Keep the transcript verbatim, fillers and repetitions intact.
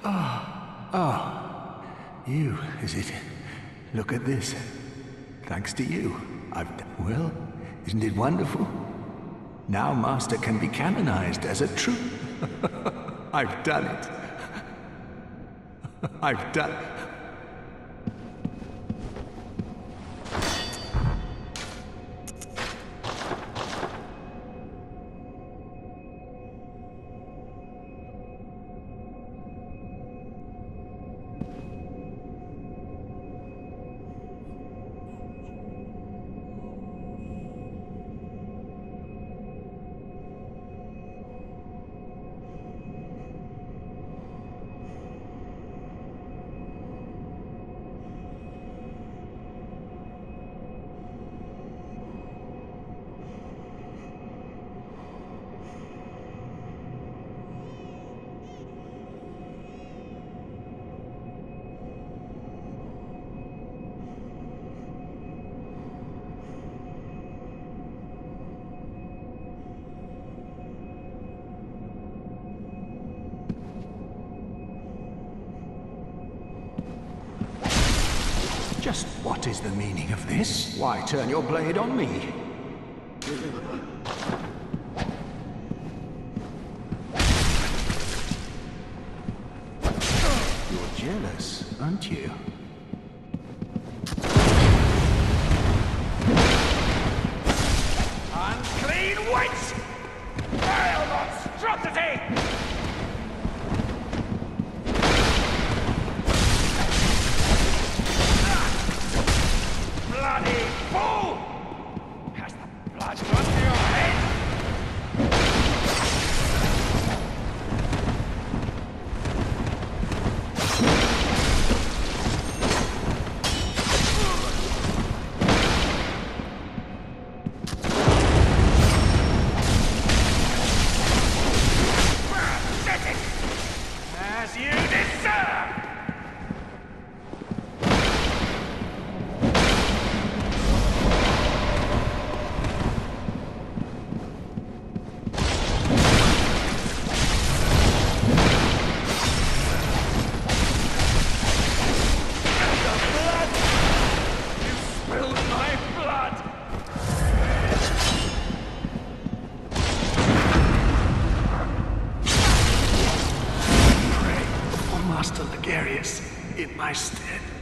Oh, you, is it? Look at this. Thanks to you, I've done well. Isn't it wonderful? Now Master can be canonized as a true... I've done it. I've done... Just what is the meaning of this? Why turn your blade on me? You're jealous, aren't you? Unclean witch! Vile monstrosity! Bloody fool! Has the blood gone to your head? Get it! As you deserve! Master Ligarius in my stead.